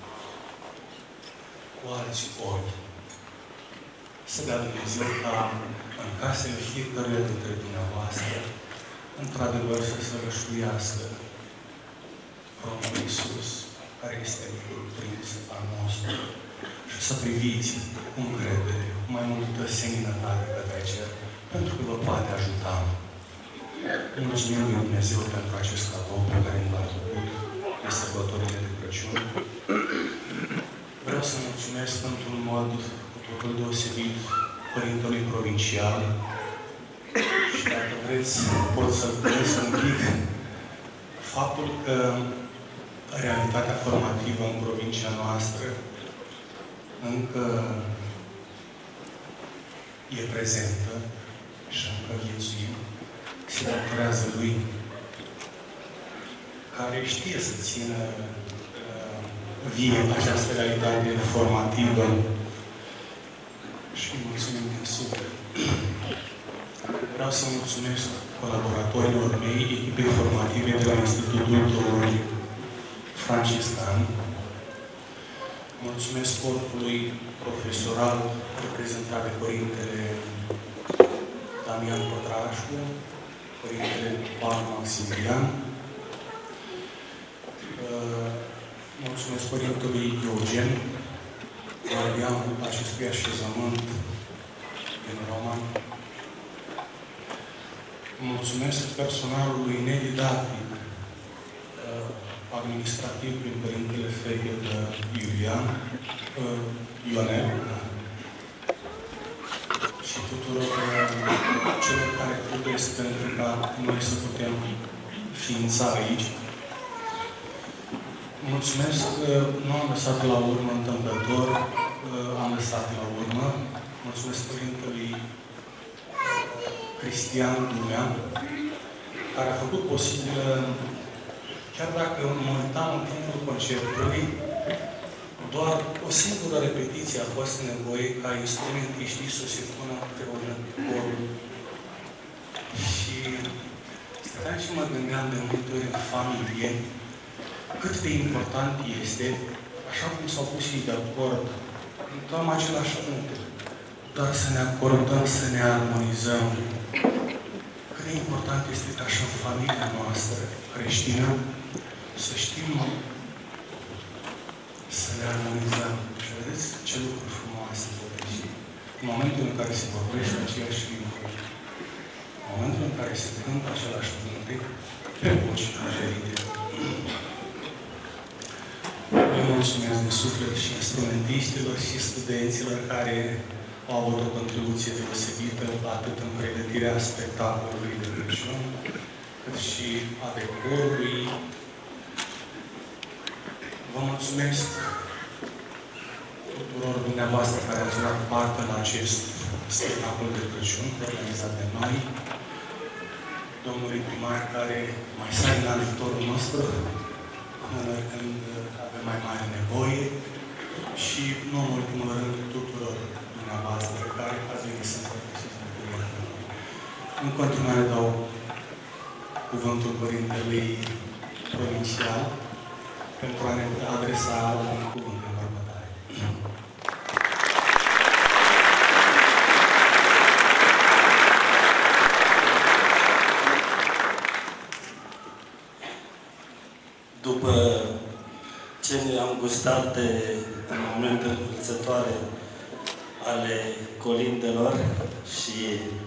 Cu alții ochi. Să dea Dumnezeu ca în casele fiecăruia dintre dumneavoastră, într-adevăr să se rășuiască Domnul Iisus, care este micul prinț al nostru, și să priviți cu încredere, cu mai multă seninătate către cer, pentru că vă poate ajuta. Mulțumim lui Dumnezeu pentru acest cadou pe care l-a făcut de sărbătorile de Crăciun. Vreau să mulțumesc într-un mod cu totul deosebit Părintelui Provincial și dacă vreți, pot să-l privesc un pic faptul că realitatea formativă în provincia noastră încă e prezentă și încă viețuim, se datorează lui, care știe să țină uh, vie această realitate formativă și mulțumim din suflet. Vreau să mulțumesc colaboratorilor mei, echipei formative de la Institutul Teologic Franciscan. Mulțumesc corpului profesoral reprezentat de Părintele Damian Pătrașcu, Părintele Paul Maximilian. Mulțumesc Părintelui Eugen, guardianul acestui așezământ din Roma. Mulțumesc personalului nedidactic, administrativ prin Părintele Fegel Iulian, Ionel, și tuturor celor care trăiesc pentru ca noi să putem ființa aici. Mulțumesc că nu am lăsat la urmă întâmplător, am lăsat la urmă. Mulțumesc Părintelui Cristian Dumnean, care a făcut posibil, chiar dacă mă uitam în timpul concertului, doar o singură repetiție a fost nevoie ca instrumentiștii să se pună împreună pe corul. Și stăteam și mă gândeam de multe ori în familie cât de important este, așa cum s-au pus și de acord, întotdeauna același lucru, doar să ne acordăm, să ne armonizăm. Cât de important este ca și în familia noastră creștină să știm să ne armonizăm. Și vedeți ce lucruri frumoase vor fi. În momentul în care se vorbește aceeași limbă, în momentul în care se cântă același cântec, pe voci diferite. Le mulțumesc de suflet și instrumentiștilor și studenților care au avut o contribuție deosebită atât în pregătirea spectacolului de Crăciun, cât și a decorului. Vă mulțumesc tuturor dumneavoastră care ați luat parte la acest spectacol de Crăciun organizat de noi, domnului primar care mai sare în ajutorul nostru până când avem mai mare nevoie și, nu în ultimul rând, tuturor dumneavoastră care ați venit să împărtășiți bucuria. În continuare dau cuvântul Părintelui provincial pentru a ne adresa un cuvânt în următoare. După ce ne-am gustat de momente învățătoare ale colindelor și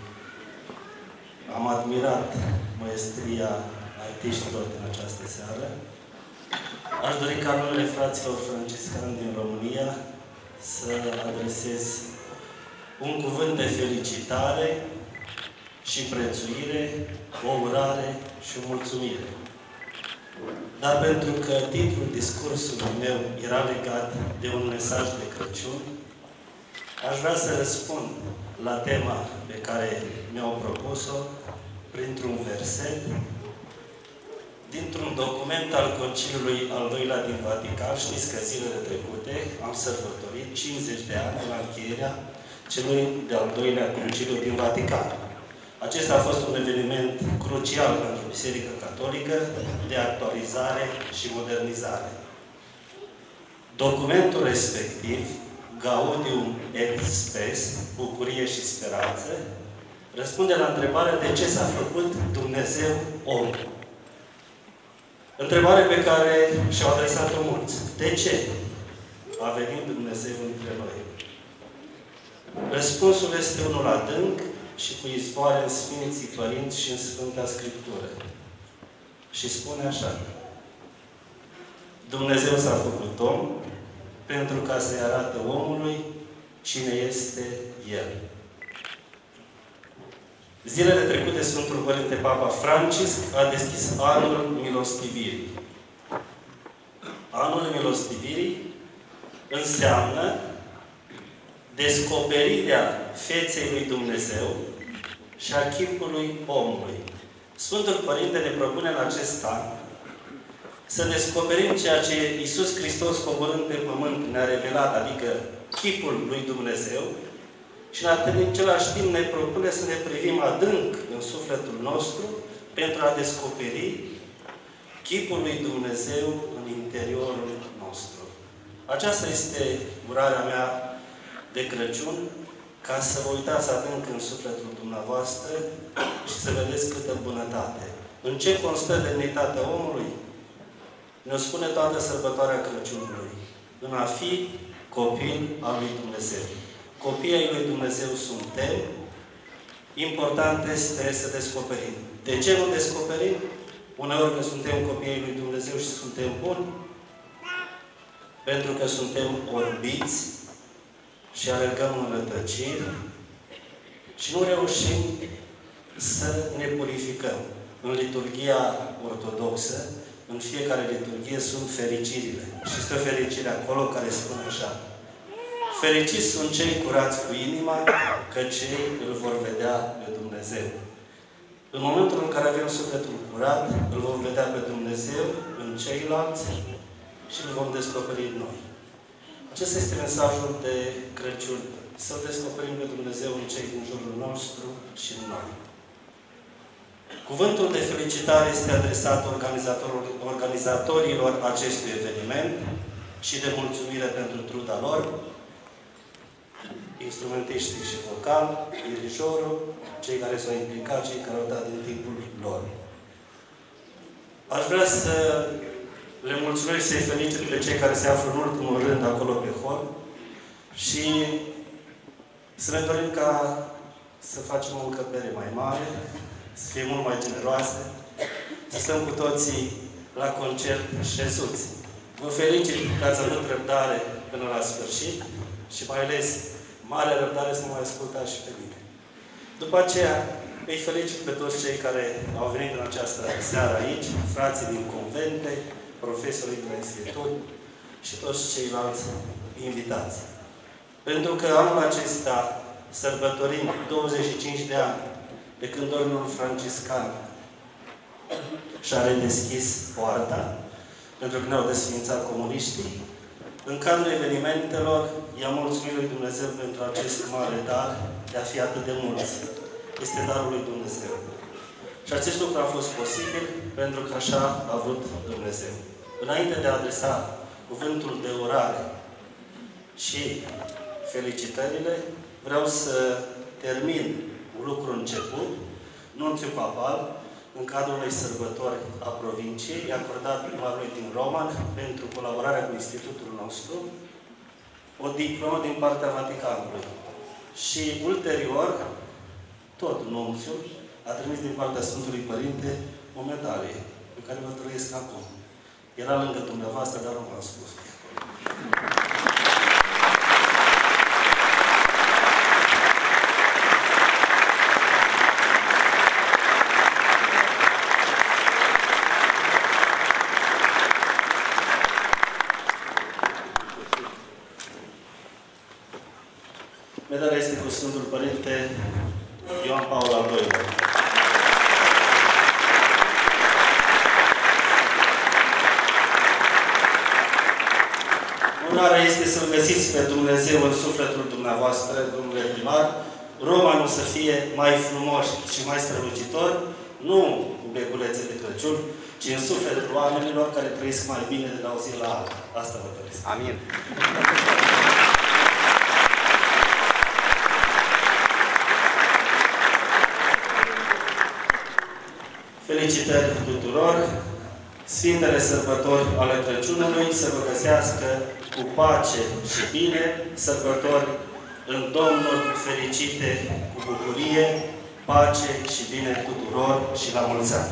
am admirat maestria artiștilor din această seară, aș dori ca numele fraților franciscani din România să adresez un cuvânt de felicitare și prețuire, o urare și o mulțumire. Dar pentru că titlul discursului meu era legat de un mesaj de Crăciun, aș vrea să răspund la tema pe care mi-au propus-o printr-un verset dintr-un document al Conciliului al doilea din Vatican. Știți că zilele trecute am sărbătorit cincizeci de ani la încheierea celui de-al doilea Conciliu din Vatican. Acesta a fost un eveniment crucial pentru Biserica Catolică de actualizare și modernizare. Documentul respectiv, Gaudium et Spes, bucurie și speranță, răspunde la întrebarea de ce s-a făcut Dumnezeu om. Întrebare pe care și-au adresat-o mulți. De ce a venit Dumnezeu între noi? Răspunsul este unul adânc și cu izvoare în Sfinții Părinți și în Sfânta Scriptură. Și spune așa: Dumnezeu s-a făcut om pentru ca să-i arată omului cine este El. Zilele trecute, Sfântul Părinte Papa Francisc a deschis anul milostivirii. Anul milostivirii înseamnă descoperirea feței lui Dumnezeu și a chipului omului. Sfântul Părinte ne propune în acest an să descoperim ceea ce Iisus Hristos, coborând pe pământ, ne-a revelat, adică chipul lui Dumnezeu, și în același timp ne propune să ne privim adânc în sufletul nostru pentru a descoperi chipul lui Dumnezeu în interiorul nostru. Aceasta este urarea mea de Crăciun, ca să vă uitați adânc în sufletul dumneavoastră și să vedeți câtă bunătate. În ce constă demnitatea omului? Ne-o spune toată sărbătoarea Crăciunului. În a fi copil al lui Dumnezeu. Copiii ai lui Dumnezeu suntem. Important este să descoperim. De ce nu descoperim? Uneori că suntem copiii ai lui Dumnezeu și suntem buni. Pentru că suntem orbiți și alergăm în rătăciri și nu reușim să ne purificăm. În liturghia ortodoxă, în fiecare liturghie sunt fericirile. Și este o fericire acolo care spune așa: fericiți sunt cei curați cu inima, că cei îl vor vedea pe Dumnezeu. În momentul în care avem sufletul curat, îl vom vedea pe Dumnezeu în ceilalți și îl vom descoperi în noi. Acesta este mesajul de Crăciun. Să-L descoperim pe Dumnezeu în cei din jurul nostru și în noi. Cuvântul de felicitare este adresat organizatorilor acestui eveniment și de mulțumire pentru truda lor, instrumentiștii și vocal, dirijorul, cei care s-au implicat, cei care au dat din timpul lor. Aș vrea să le mulțumesc și să-i felicit pe cei care se află în ultimul rând acolo pe hol și să ne dorim ca să facem o încăpere mai mare, să fie mult mai generoase, să stăm cu toții la concert șezuți. Vă felicit că ați avut răbdare până la sfârșit și mai ales mare răbdare să mă mai ascultați și pe mine. După aceea, îi felicit pe toți cei care au venit în această seară aici, frații din convente, profesorii de la institut și toți ceilalți invitați. Pentru că anul acesta sărbătorim douăzeci și cinci de ani de când Ordinul Franciscan și-a redeschis poarta, pentru că ne-au desființat comuniștii. În cadrul evenimentelor, i-am mulțumit lui Dumnezeu pentru acest mare dar de a fi atât de mulți. Este darul lui Dumnezeu. Și acest lucru a fost posibil pentru că așa a vrut Dumnezeu. Înainte de a adresa cuvântul de urare și felicitările, vreau să termin un lucru început, nunțiul papal, în cadrul unei sărbători a provinciei, i-a acordat primarului din Roman pentru colaborarea cu institutul nostru, o diplomă din partea Vaticanului. Și ulterior, tot nunțiul a trimis din partea Sfântului Părinte o medalie, pe care vă trăiesc acum. Era lângă dumneavoastră, dar nu v-am spus. Medalia este cu Sfântul Părinte Ioan Paul al doilea. Onoarea este să-L găsiți pe Dumnezeu în sufletul dumneavoastră, domnule primar, Romanul să fie mai frumos și mai strălucitor, nu cu beculețe de Crăciun, ci în sufletul oamenilor care trăiesc mai bine de la o zi la alta. Asta vă doresc. Amin. Felicitări tuturor! Sfintele sărbători ale Crăciunului să vă găsească cu pace și bine, sărbători în Domnul fericite, cu bucurie, pace și bine tuturor și la mulți ani!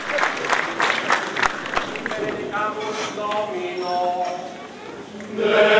Domino.